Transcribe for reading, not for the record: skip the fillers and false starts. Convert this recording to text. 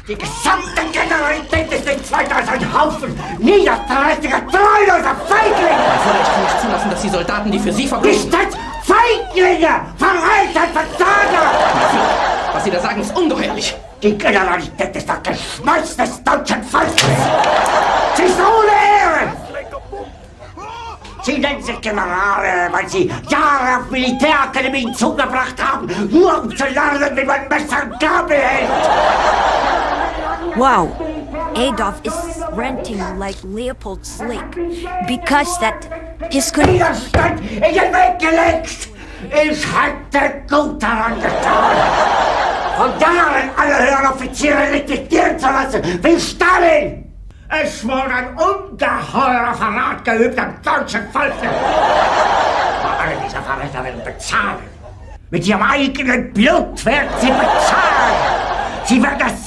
Die gesamte Generalität ist nichts weiter als ein Haufen niederträchtiger, treuloser Feiglinge! Ich kann nicht zulassen, dass die Soldaten, die für Sie verbringen... Nicht als Feiglinge! Verreiter, Versager! Was Sie da sagen, ist ungeheuerlich. Die Generalität ist das Geschmeiß des deutschen Volkes! Sie ist ohne Ehre! Sie nennen sich Generale, weil Sie Jahre auf Militärakademien zugebracht haben, nur um zu lernen, wie man Messer und Gabel hält! Wow, Adolf is ranting like Leopold Slick because that his Widerstand in den Weg gelegt! Ich hätte gut daran getan, von Jahren alle höheren Offiziere liquidieren zu lassen, wie Stalin! Es wurde ein ungeheurer Verrat geübt am deutschen Volke! Aber alle diese Verräter werden bezahlen! Mit ihrem eigenen Blut werden sie bezahlen! Sie werden das